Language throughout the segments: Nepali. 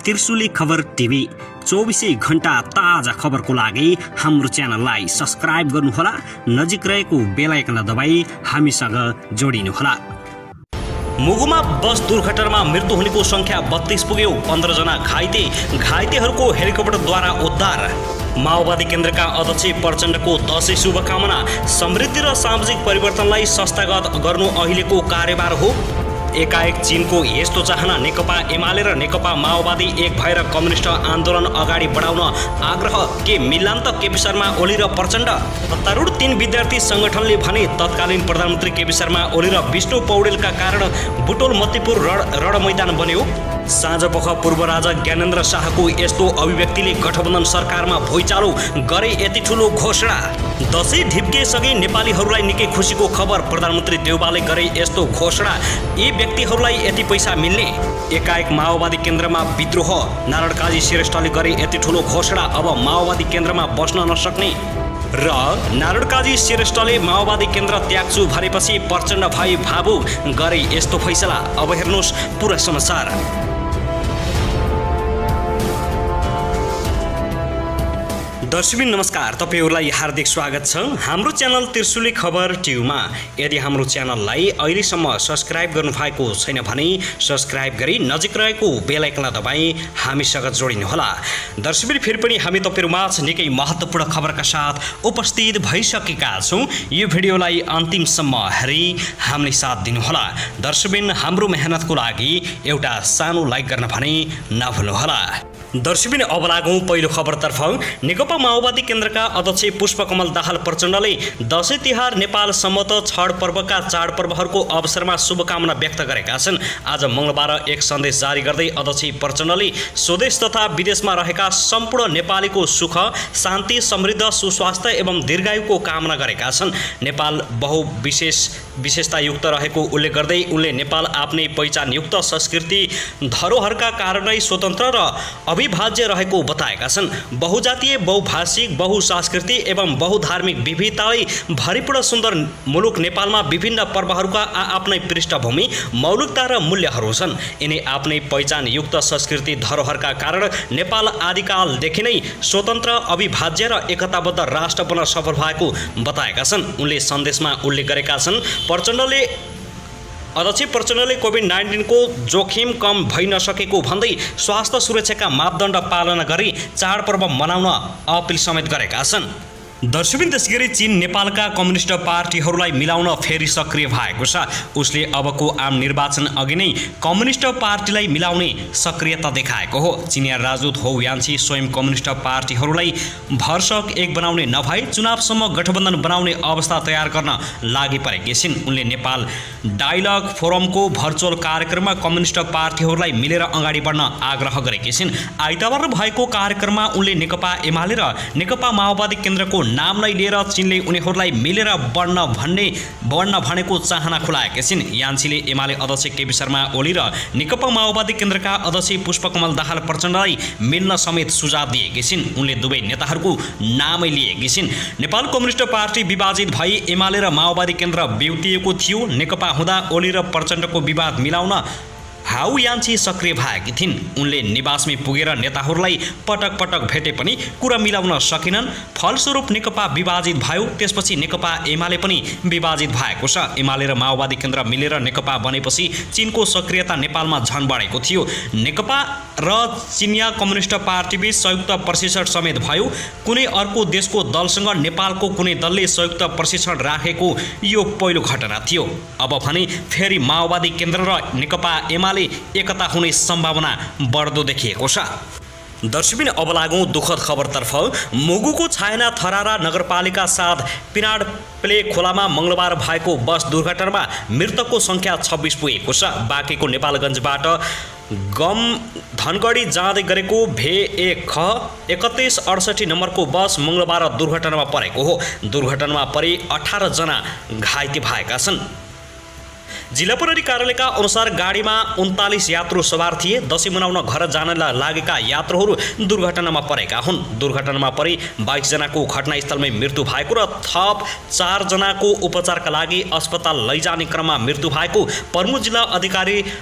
त्रिशुली खबर टिभी 24 घण्टा ताजा खबरको लागि हाम्रो च्यानललाई सब्स्क्राइब गर्नुहोला। नजिक रहेको बेल आइकन दबाई हामीसँग जोडिनुहोला। मुगुमा बस दुर्घटनामा मृत्यु हुनेको संख्या 32 पुग्यो। 15 जना घाइतेहरूको हेलिकप्टरद्वारा उद्धार। माओवादी केन्द्रका अध्यक्ष प्रचण्डको दशैं शुभकामना। समृद्धि र सामाजिक परिवर्तनलाई संस्थागत गर्नु अहिलेको कार्यभार हो। एकाएक चीनको यस्तो चाहना नेकपा एमाले र नेकपा माओवादी एक भएर कम्युनिस्ट आन्दोलन अगाडि बढाउन आग्रह। के मिलान त केपी शर्मा ओली र प्रचण्ड? सत्तारूढ 3 विद्यार्थी संगठनले भने तत्कालीन प्रधानमन्त्री केपी शर्मा ओली र विष्णु पौडेलका कारण बुटोल मतिपुर रण मैदान बन्यो। साँझपख पूर्व राजा ज्ञानेन्द्र शाहको यस्तो अभिव्यक्तिले गठबन्धन सरकारमा भुइँचालो गरे। यति ठुलो घोषणा। दशैं ढिप्केसँगै नेपालीहरूलाई निकै खुसीको खबर। प्रधानमन्त्री देउबाले गरे यस्तो घोषणा। यी व्यक्तिहरूलाई यति पैसा मिल्ने। एकाएक माओवादी केन्द्रमा विद्रोह। नारायण काजी श्रेष्ठले गरे यति ठुलो घोषणा। अब माओवादी केन्द्रमा बस्न नसक्ने र नारायण काजी श्रेष्ठले माओवादी केन्द्र त्याग्छु भनेपछि प्रचण्ड भाइ भावु गरे यस्तो फैसला। अब हेर्नुहोस् पुरा समाचार। दर्शकबिन नमस्कार, तपाईहरुलाई हार्दिक स्वागत छ हाम्रो च्यानल त्रिशुली खबर टिभीमा। यदि हाम्रो च्यानललाई अहिलेसम्म सब्स्क्राइब गर्नुभएको छैन भने सब्स्क्राइब गरी नजिक रहेको बेल आइकन दबाई हामीसँग जोडिनुहोला। दर्शकबिन फेरि पनि हामी तपाईहरुमाझ निकै महत्त्वपूर्ण खबरका साथ उपस्थित भइसकेका छौं। यो भिडियोलाई अन्तिमसम्म हेरी हामीले साथ दिनुहोला। दर्शकबिन हाम्रो मेहनतको लागि एउटा सानो लाइक गर्न भने नभुल्नुहोला। दर्शकबिन अब लागौं पहिलो खबरतर्फ। नेकपा माओवादी केन्द्रका अध्यक्ष पुष्पकमल दाहाल प्रचण्डले दशैं तिहार नेपाल सम्मत छठ पर्वका चाडपर्वहरूको अवसरमा शुभकामना व्यक्त गरेका छन्। आज मंगलबार एक सन्देश जारी गर्दै अध्यक्ष प्रचण्डले स्वदेश तथा विदेशमा रहेका सम्पूर्ण नेपालीको सुख शान्ति समृद्ध सुस्वास्थ्य एवं दीर्घायुको कामना गरेका छन्। नेपाल विशेषतायुक्त रहेको उल्लेख गर्दै उनले नेपाल आफ्नै पहिचानयुक्त संस्कृति धरोहरका कारणै स्वतन्त्र र अविभाज्य रहेको बताएका छन्। बहुजातीय बहुभाषिक बहुसांस्कृतिक एवं बहुधार्मिक विविधताले भरिपूर्ण सुन्दर मुलुक नेपालमा विभिन्न पर्वहरूका आफ्नै पृष्ठभूमि मौलिकता र मूल्यहरू छन्। यिनै आफ्नै पहिचानयुक्त संस्कृति धरोहरका कारण नेपाल आदिकालदेखि नै स्वतन्त्र अविभाज्य र एकताबद्ध राष्ट्र बन्न सफल भएको बताएका छन्। उनले सन्देशमा उल्लेख गरेका छन्। अध्यक्ष प्रचण्डले कोभिड-19 को जोखिम कम भइ नसकेको भन्दै स्वास्थ्य सुरक्षाका मापदण्ड पालना गरी चाडपर्व मनाउन अपिल समेत गरेका छन्। दर्शकबिन त्यसैगरी चीन नेपालका कम्युनिस्ट पार्टीहरूलाई मिलाउन फेरि सक्रिय भएको छ। उसले अबको आम निर्वाचन अघि नै कम्युनिस्ट पार्टीलाई मिलाउने सक्रियता देखाएको हो। चिनिया राजदूत हो यान्छी स्वयं कम्युनिस्ट पार्टीहरूलाई भरसक एक बनाउने नभई चुनावसम्म गठबन्धन बनाउने अवस्था तयार गर्न लागि परेकी छिन्। उनले नेपाल डायलग फोरमको भर्चुअल कार्यक्रममा कम्युनिस्ट पार्टीहरूलाई मिलेर अगाडि बढ्न आग्रह गरेकी छिन्। आइतबार भएको कार्यक्रममा उनले नेकपा एमाले र नेकपा माओवादी केन्द्रको नाम नै लिएर चीनले उनीहरूलाई मिलेर बढ्न भनेको चाहना खुलाएकी छिन्। यान्छीले एमाले अध्यक्ष केपी शर्मा ओली र नेकपा माओवादी केन्द्रका अध्यक्ष पुष्पकमल दाहाल प्रचण्डलाई मिल्न समेत सुझाव दिएकी छिन्। उनले दुवै नेताहरूको नामै लिएकी छिन्। नेपाल कम्युनिस्ट पार्टी विभाजित भई एमाले र माओवादी केन्द्र बिउतिएको थियो। नेकपा हुँदा ओली र प्रचण्डको विवाद मिलाउन हाउ यान्छी सक्रिय भएकी थिइन्। उनले निवासमै पुगेर नेताहरूलाई पटक पटक भेटे पनि कुरा मिलाउन सकेनन्। फलस्वरूप नेकपा विभाजित भयो। त्यसपछि नेकपा एमाले पनि विभाजित भएको छ। एमाले र माओवादी केन्द्र मिलेर नेकपा बनेपछि चीनको सक्रियता नेपालमा झन बढेको थियो। नेकपा र चिनिया कम्युनिस्ट पार्टीबीच संयुक्त प्रशिक्षण समेत भयो। कुनै अर्को देशको दलसँग नेपालको कुनै दलले संयुक्त प्रशिक्षण राखेको यो पहिलो घटना थियो। अब भने फेरि माओवादी केन्द्र र नेकपा एमाले एकता हुने सम्भावना बढ्दो देखिएको छ। दर्शकबिन अब लागौं दुःखद खबरतर्फ। मुगुको छायाना थरारा नगरपालिका साथ पिनाड प्ले खोलामा मंगलबार भएको बस दुर्घटनामा मृतकको संख्या 26 पुगेको छ। बाँकेको नेपालगञ्जबाट धनगढी जाँदै गरेको VAK 3168 नम्बरको बस मंगलबार दुर्घटनामा परेको हो। दुर्घटनामा परि 18 जना घाइते भएका छन्। जिल्ला प्रहरी कार्यालयका अनुसार गाडीमा 39 यात्रु सवार थिए। दशैं मनाउन घर जान लागेका यात्रुहरू दुर्घटनामा परेका हुन्। दुर्घटनामा परि 22 जनाको घटनास्थलमै मृत्यु भएको र थप 4 जनाको उपचारका लागि अस्पताल लैजाने क्रममा मृत्यु भएको प्रमुख जिल्ला अधिकारी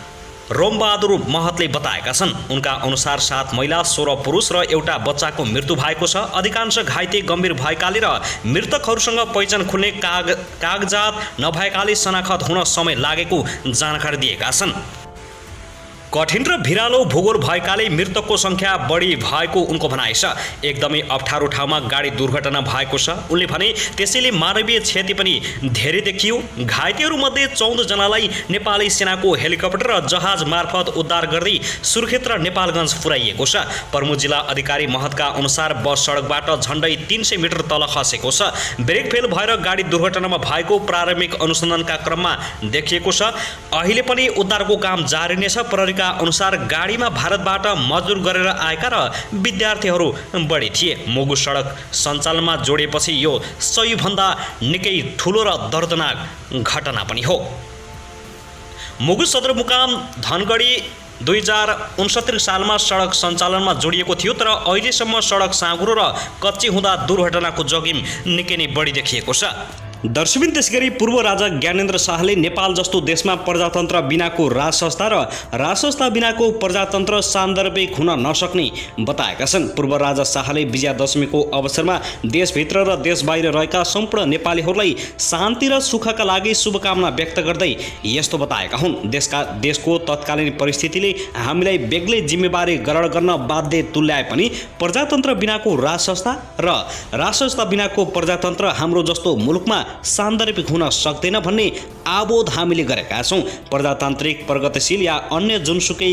रोमबहादुर महतले बताएका छन्। उनका अनुसार 7 महिला 16 पुरुष र एउटा बच्चाको मृत्यु भएको छ। अधिकांश घाइते गम्भीर भएकाले र मृतकहरूसँग पहिचान खुल्ने कागजात नभएकाले शनाखत हुन समय लागेको जानकारी दिएका छन्। कठिन र भिरालो भूगोल भएकाले मृतकको संख्या बढी भएको उनको भनाइ छ। एकदमै अप्ठ्यारो ठाउँमा गाडी दुर्घटना भएको छ उनले भने। त्यसैले मानवीय क्षति पनि धेरै देखियो। घाइतेहरूमध्ये 14 जनालाई नेपाली सेनाको हेलिकप्टर र जहाज मार्फत उद्धार गर्दै सुर्खेत र नेपालगञ्ज पुर्याइएको छ। प्रमुख जिल्ला अधिकारी महतका अनुसार बस सडकबाट झण्डै 300 मिटर तल खसेको छ। ब्रेक फेल भएर गाडी दुर्घटनामा भएको प्रारम्भिक अनुसन्धानका क्रममा देखिएको छ। अहिले पनि उद्धारको काम जारी नै छ। प्रहरीका अनुसार गाडीमा भारतबाट मजदुर गरेर आएका र विद्यार्थीहरू बढी थिए। मुगु सडक सञ्चालनमा जोडिएपछि यो सबैभन्दा निकै ठुलो र दर्दनाक घटना पनि हो। मुगु सदरमुकाम धनगढी 2069 सालमा सडक सञ्चालनमा जोडिएको थियो, तर अहिलेसम्म सडक साँघुरो र कच्ची हुँदा दुर्घटनाको जोखिम निकै नै बढी देखिएको छ। दर्शकबिन त्यसैगरी पूर्व राजा ज्ञानेन्द्र शाहले नेपाल जस्तो देशमा प्रजातन्त्र बिनाको राज संस्था र राज संस्था बिनाको प्रजातन्त्र सान्दर्भिक हुन नसक्ने बताएका छन्। पूर्व राजा शाहले विजयादशमीको अवसरमा देशभित्र र देश बाहिर रहेका सम्पूर्ण नेपालीहरूलाई शान्ति र सुखका लागि शुभकामना व्यक्त गर्दै यस्तो बताएका हुन्। देशको तत्कालीन परिस्थितिले हामीलाई बेग्लै जिम्मेवारी ग्रहण गर्न बाध्य तुल्याए पनि प्रजातन्त्र बिनाको राज संस्था र राज संस्था बिनाको प्रजातन्त्र हाम्रो जस्तो मुलुकमा सान्दर्भिक हुन सक्दैन भन्ने आबोध हामीले गरेका छौँ। प्रजातान्त्रिक प्रगतिशील या अन्य जुनसुकै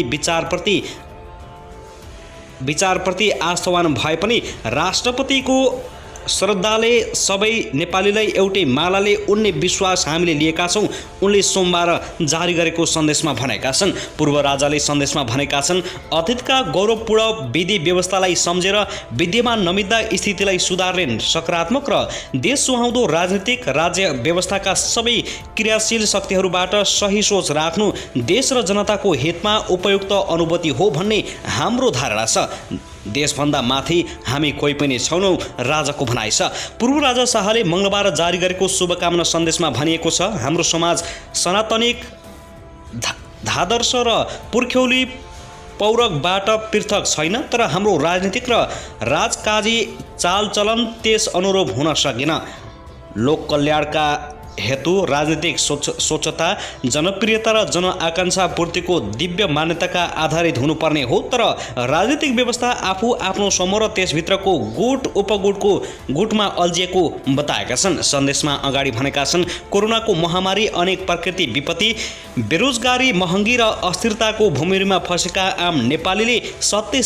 विचारप्रति आस्थावान भए पनि राष्ट्रपतिको श्रद्धाले सबै नेपालीलाई एउटै मालाले उन्ने विश्वास हामीले लिएका छौँ, उनले सोमबार जारी गरेको सन्देशमा भनेका छन्। पूर्व राजाले सन्देशमा भनेका छन्, अतीतका गौरवपूर्ण विधि व्यवस्थालाई सम्झेर विद्यमान नमित्दा स्थितिलाई सुधार्ने सकारात्मक र देश सुहाउँदो राजनीतिक राज्य व्यवस्थाका सबै क्रियाशील शक्तिहरूबाट सही सोच राख्नु देश र जनताको हितमा उपयुक्त अनुभूति हो भन्ने हाम्रो धारणा छ। देशभन्दा माथि हामी कोही पनि छैनौँ, राजाको भनाइ छ। पूर्व राजा शाहले मङ्गलबार जारी गरेको शुभकामना सन्देशमा भनिएको छ, हाम्रो समाज सनातनिक धादर्श र पुर्ख्यौली पौरखबाट पृथक छैन, तर हाम्रो राजनीतिक र राजकाजी चालचलन त्यस अनुरूप हुन सकेन। लोक कल्याणका हेतु राजनीतिक स्वच्छता, जनप्रियता र जनआकांक्षा पूर्तिको दिव्य मान्यताका आधारित हुनुपर्ने हो, तर राजनीतिक व्यवस्था आफू आफ्नो समूह र त्यसभित्रको गुट उपगुटको गुटमा अल्झिएको बताएका छन्। सन्देशमा अगाडि भनेका छन्, कोरोनाको महामारी, अनेक प्रकृति विपत्ति, बेरोजगारी, महँगी र अस्थिरताको भूमिमा फँसेका आम नेपालीले सत्य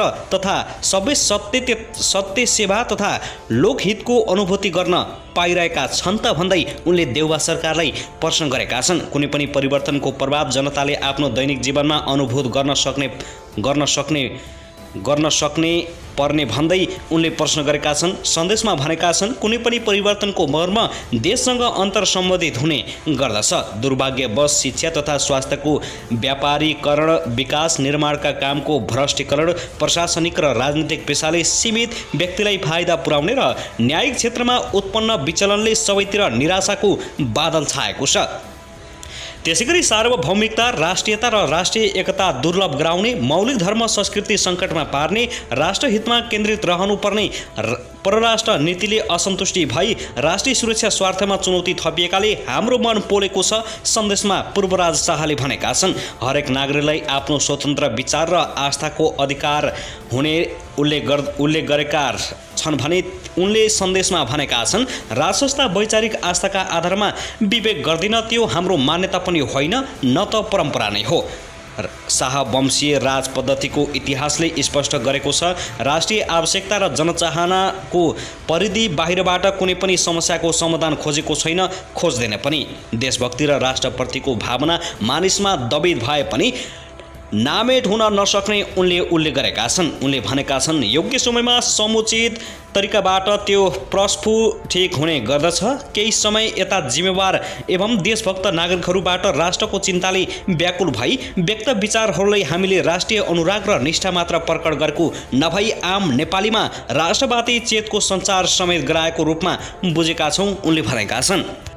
सेवा तथा लोकहितको अनुभूति गर्न पाइरहेका छन् त भन्दै उनले देउवा सरकारलाई प्रश्न गरेका छन्। कुनै पनि परिवर्तनको प्रभाव जनताले आफ्नो दैनिक जीवनमा अनुभूत गर्न सक्ने पर्ने भन्दै उनले प्रश्न गरेका छन्। सन्देशमा भनेका छन्, कुनै पनि परिवर्तनको मर्म देशसँग अन्तर सम्बन्धित हुने गर्दछ। दुर्भाग्यवश शिक्षा तथा स्वास्थ्यको व्यापारीकरण, विकास निर्माणका कामको भ्रष्टीकरण, प्रशासनिक र राजनीतिक पेसाले सीमित व्यक्तिलाई फाइदा पुर्याउने र न्यायिक क्षेत्रमा उत्पन्न विचलनले सबैतिर निराशाको बादल छाएको छ। त्यसैगरी सार्वभौमिकता, राष्ट्रियता र राष्ट्रिय एकता दुर्लभ गराउने, मौलिक धर्म संस्कृति सङ्कटमा पार्ने, राष्ट्रहितमा केन्द्रित रहनुपर्ने परराष्ट्र नीतिले असन्तुष्टि भई राष्ट्रिय सुरक्षा स्वार्थमा चुनौती थपिएकाले हाम्रो मन पोलेको छ। सन्देशमा पूर्व राजा शाहले भनेका छन्, हरेक नागरिकलाई आफ्नो स्वतन्त्र विचार र आस्थाको अधिकार हुने उल्लेख गरेका छन् भने उनले सन्देशमा भनेका छन्, राज संस्था वैचारिक आस्थाका आधारमा विवेक गर्दिन, त्यो हाम्रो मान्यता पनि होइन, न त परम्परा नै हो। शाह वंशीय राज पद्धतिको इतिहासले स्पष्ट गरेको छ, राष्ट्रिय आवश्यकता र जनचाहनाको परिधि बाहिरबाट कुनै पनि समस्याको समाधान खोजेको छैन, खोज्दैन पनि। देशभक्ति र राष्ट्रप्रतिको भावना मानिसमा दबित भए पनि नामेट हुन नसक्ने उनले उल्लेख गरेका छन्। उनले भनेका छन्, योग्य समयमा समुचित तरिकाबाट त्यो प्रस्फुटित हुने गर्दछ। केही समय यता जिम्मेवार एवं देशभक्त नागरिकहरूबाट राष्ट्रको चिन्ताले व्याकुल भई व्यक्त विचारहरूलाई हामीले राष्ट्रिय अनुराग र निष्ठा मात्र प्रकट गरेको नभई आम नेपालीमा राष्ट्रवादी चेतको सञ्चार समेत गराएको रूपमा बुझेका छौँ, उनले भनेका छन्।